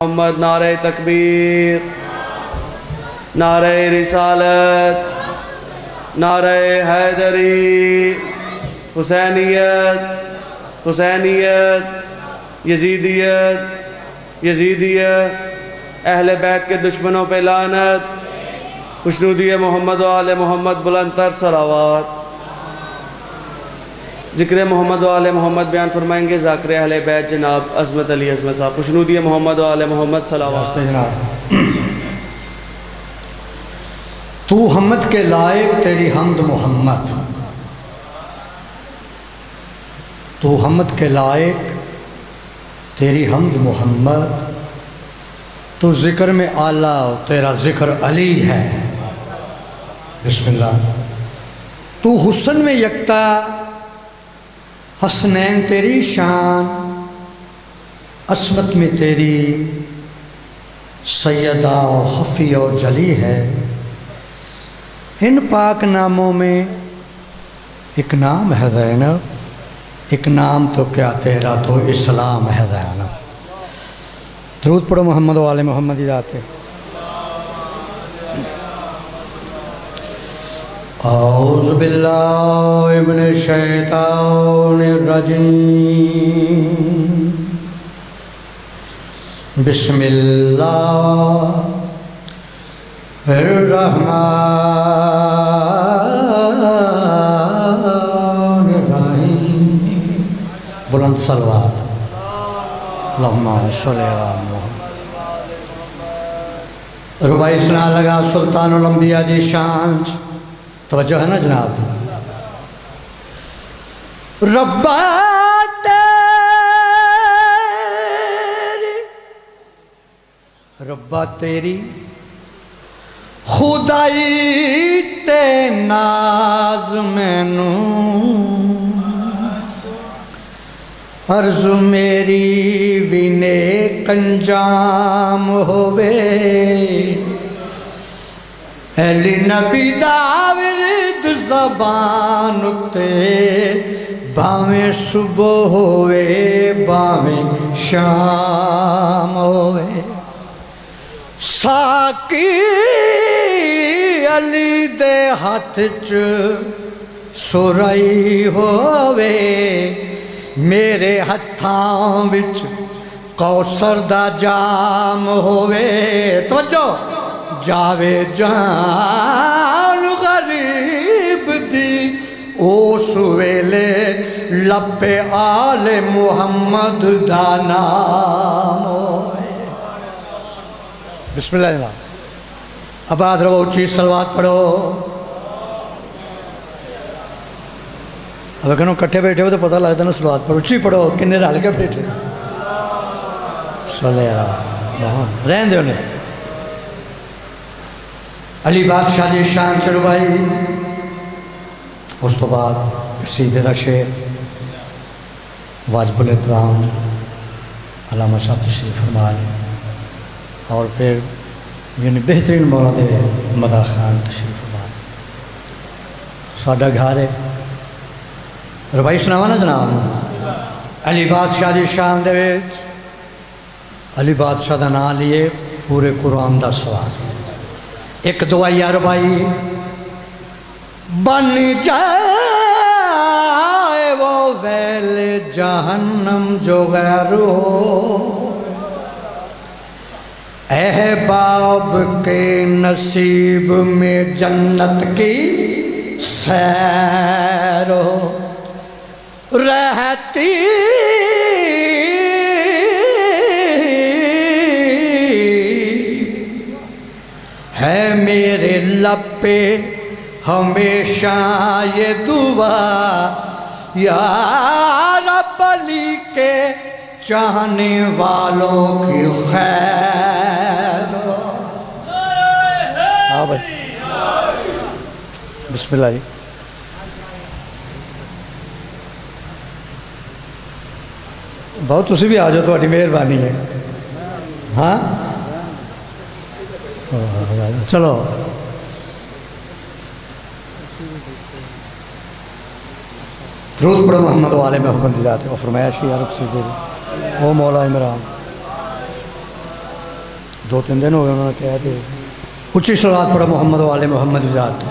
محمد نعرہ تکبیر، نعرہ رسالت، نعرہ حیدری، حسینیت، حسینیت، یزیدیت، یزیدیت، اہل بیت کے دشمنوں پہ لعنت، خوشنودی محمد و آل محمد، بلند تر صلوات۔ ذکر محمد و آل محمد بیان فرمائیں گے ذاکر اہل بیت جناب عظمت علی عظمت صاحب۔ خوشنودی محمد و آل محمد صلوات۔ تو حمد کے لائق تیری حمد محمد، تو حمد کے لائق تیری حمد محمد، تو ذکر میں اعلیٰ تیرا ذکر علی ہے۔ بسم اللہ۔ تو حسن میں یکتا حسنین تیری شان، عصمت میں تیری سیدہ و خفی و جلی ہے۔ ان پاک ناموں میں ایک نام ہے زینب، ایک نام تو کیا تیرا تو اسلام ہے زینب۔ درود پڑھو محمد و آل محمد ہی ذات ہے۔ اعوذ باللہ من الشیطان الرجیم، بسم اللہ الرحمن الرحیم۔ بلند صلوات۔ اللہم صلی علی محمد۔ ربائی سنا لگا سلطان الانبیاء دی شان، توجہ ہے نا جناب۔ ربا تیری، ربا تیری خدائی تے ناز مینوں، عرض میری بھی نیک انجام ہووے، اہل نبی دا ورد زبان تے، باویں صبح ہوئے باویں شام ہوئے، ساکی علی دے ہاتھ چ سرائی ہوئے، میرے ہتھاں وچ کوثر دا جام ہوئے۔ توجہ، جاوے جان غریب دی اس ویلے لب آل محمد دا نام ہوئے۔ بسم اللہ جناب۔ آباد رہو، اچھی صلوات پڑھو۔ اب اگر کٹھے بیٹھے ہو تو پتہ لگتا نا، صلوات پڑھو، اچھی پڑھو، کنے رل کے بیٹھے صلی اللہ رہن دے انہیں۔ علی بادشاہ دی شان چلو بھائی، اس تو بعد قصیدے دا شعر واجب الاحترام علامہ صاحب تشریف فرما لیں، اور پھر یعنی بہترین مولا دے مدح خان تشریف فرما لیں۔ ساڈا گھر ہے ربائی سناوا نا جناب۔ علی بادشاہ دی شان دے وچ علی بادشاہ دا نام لیے پورے قرآن دا سوال۔ ایک دعائیہ ربائی، بن جائے وہ ویل جہنم جو غیر ہو، احباب کے نصیب میں جنت کی سیر ہو، رہتی ہے میرے لب پہ ہمیشہ یہ دعا، یا رب علی کے چاہنے والوں کی خیر ہو۔ ہاں بھائی، بسم اللہ جی۔ بہت تسی بھی آ جاؤ، تھوڑی مہربانی ہے۔ ہاں چلو، درود پڑھو محمد و آل محمد ذات، اور فرمایا شیعہ رخصی دے او مولا عمران۔ 2-3 دن ہو گئے انہوں نے کہا کہ اچھی صلوات پڑھو محمد و آل محمد ذات.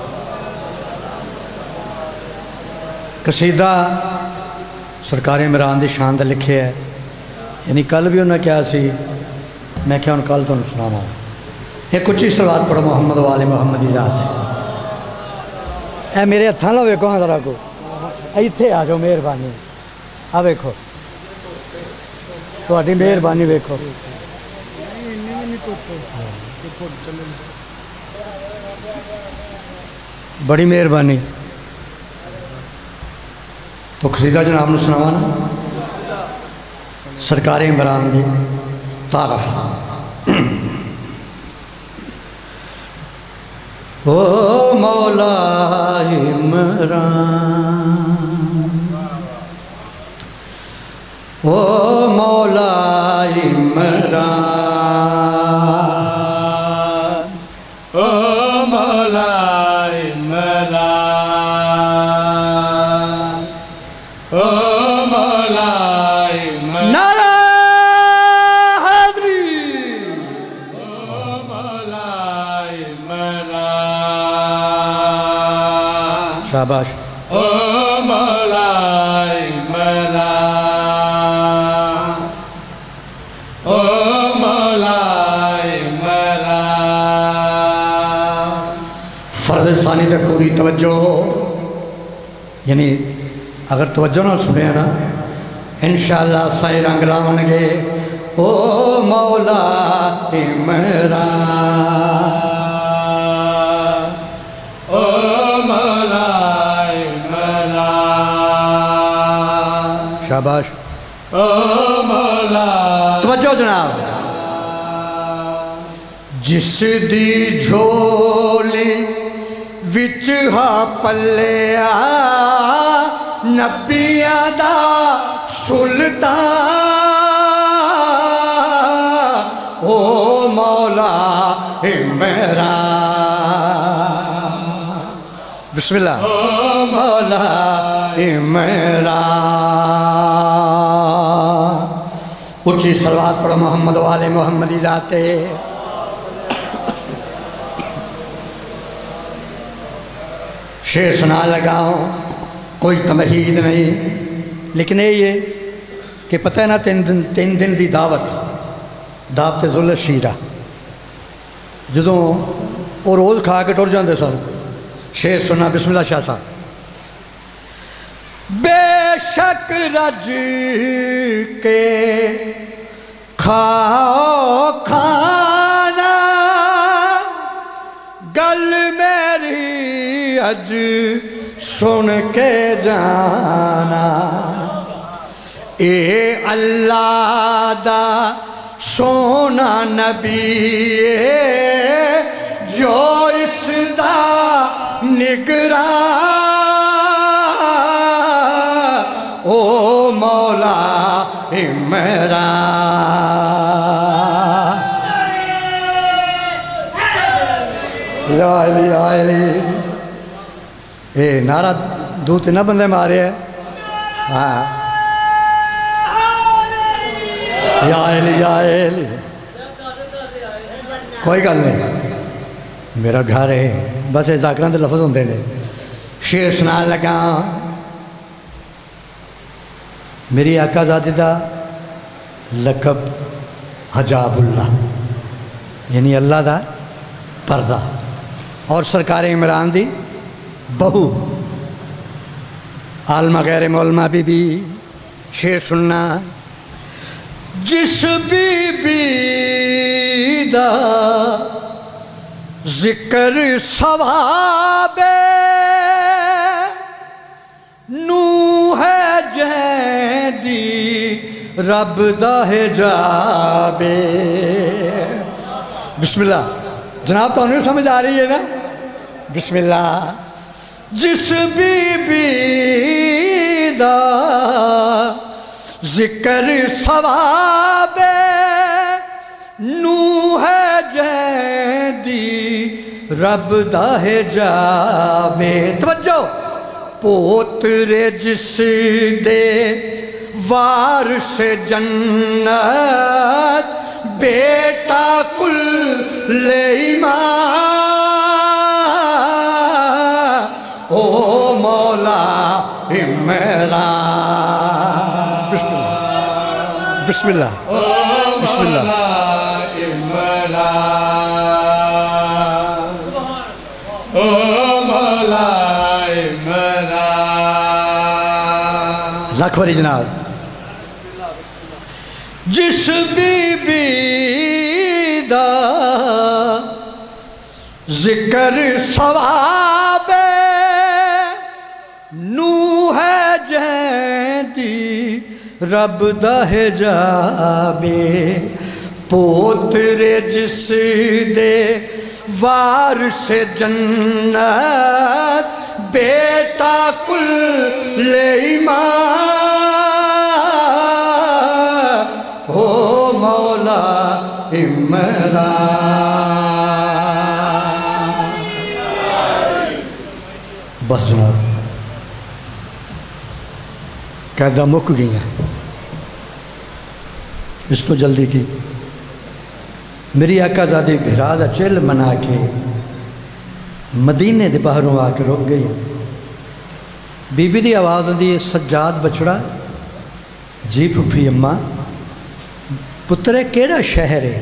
قصیدہ سرکار عمران دی شان دا لکھے ہے. یعنی کل بھی انہوں نے کہا سی میں کیا ان کل تو سناواں. ایک اچھی صلوات پڑھو محمد و آل محمد ذات ہے. اے میرے ہتھاں لو ویکھو ہاں ذرا کو ایتھے آ جاؤ مہربانی. آ ویکھو تہاڈی مہربانی ویکھو. بڑی مہربانی. تو قصیدہ جناب نے سناوا نا سرکار عمران دی تعارف. او مولا عمران او مولا عمران او مولا عمران او مولا عمران نعرہ حیدری. او مولا عمران شاباش. او مولا عمران او مولا عمران. فرض ثانی تے پوری توجہ ہو. یعنی اگر توجہ نہ سنے نا انشاءاللہ سائے رنگ لاؤں گے. او مولا عمران او مولا عمران شاباش. او مولا توجہ جناب. جس دی جھولی وچ ہا پلیا نبیاں دا سلطان او مولا عمران. بسم اللہ. او مولا عمران. اچھی صلوات پڑھو محمد و آل محمد ذاتے. شعر سنا لگاؤں کوئی تمہید نہیں لیکن یہ کہ پتہ ہے نا 3 دن دی دعوت ذل شیرہ جدوں وہ روز کھا کے ٹر جاندے سن. شعر سنا بسم اللہ شاہ صاحب. بے شک رج کے کھاؤ کھانا گل میری اج سن کے جانا. اے اللہ دا سونا نبی جو اس دا نگراں او مولا عمران. یا علی یا علی. اے نعرہ 2-3 بندے مارے ہیں. ہاں یا علی یا علی. کوئی گل نہیں میرا گھر ہے بس یہ ذاکران دے لفظ ہوندے نے. شعر سنا لگا. میری آقا زادی دا لقب حجاب اللہ یعنی اللہ دا پردہ اور سرکار عمران دی بہو عالمہ غیر معلمہ بی بی. شعر سننا. جس بی بی دا ذکر ثواب نوح جہدی رب دا حجاب. بسم اللہ جناب تو انہیں سمجھ آ رہی ہے نا. بسم اللہ. جس بی بی دا ذکر ثواب نوح جہدی رب دا حجاب. توجہ. پوتر جس دے وارث جنت بیٹا کل ایمان او مولا عمران بسم اللہ بسم اللہ لاکھ باری جناب جس بی بی دا ذکر ثواب نوح جہندی رب دا حجابے پوترے جس دے وارث جنت بیٹا کل ایمان ہو مولا عمران بس جناب قیدہ مک گئی ہیں اس تو جلدی کی میری آقا زادی بھرا دا چل منا کے مدینے دے باہروں آ کے رک گئی بی بی دی آواز دی سجاد بچڑا جی پھپھی اماں پترے کیڑا شہر ہے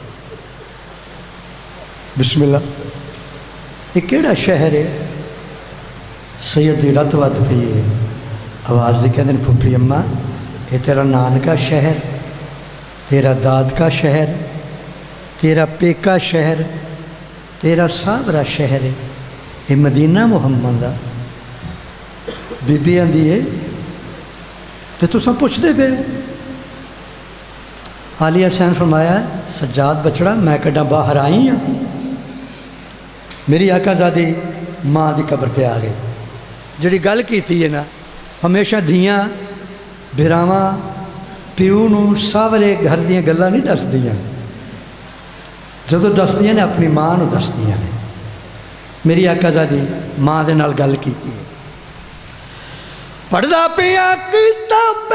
بسم اللہ یہ کیڑا شہر ہے سید دی رت وت پی ہے آواز دی کہندے نے پھپھی اماں یہ تیرا نان کا شہر تیرا داد کا شہر تیرا پیکا شہر تیرا سابرا شہر ہے یہ مدینہ محمد دا بی بی آندی ہے تے تساں پوچھ دے پے عالیہ حسین فرمایا سجاد بچڑا میں کڈا باہر آئی ہوں میری آقا زادی ماں دی قبر پہ آ گئی جڑی گل کیتی ہے نا ہمیشہ دھیاں بھراواں پیو نو ساورے گھر دیاں گلاں نہیں دس دیاں جدو دس دیاں نے اپنی ماں نو دس دیاں نے میری آقا زادی ماں دے نال گل کیتی ہے پڑھدا پیا کتاب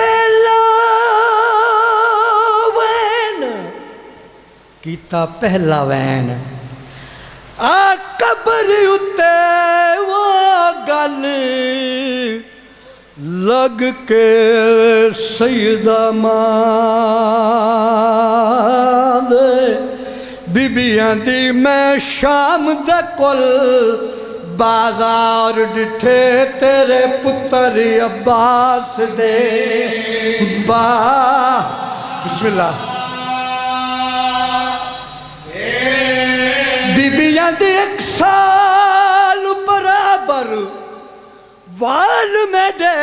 پہلا وین آ قبر اتے وہ گل لگ کے سیدہ ماں دے بی بیاں دی میں شام دے کل بازار ڈٹھے تیرے پتر عباس دے بسم اللہ بی بیاں دی ایک سال برابر وال میں دے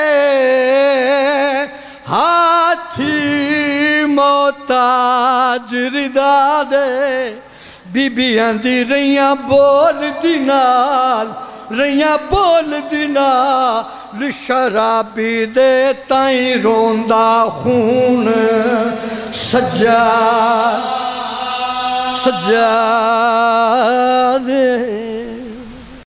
ہاتھی محتاج ردا دے بی بیاں دی رہیاں بول دی نال رہیاں بول دی نال شرابی دے تائیں روندا خون سجاد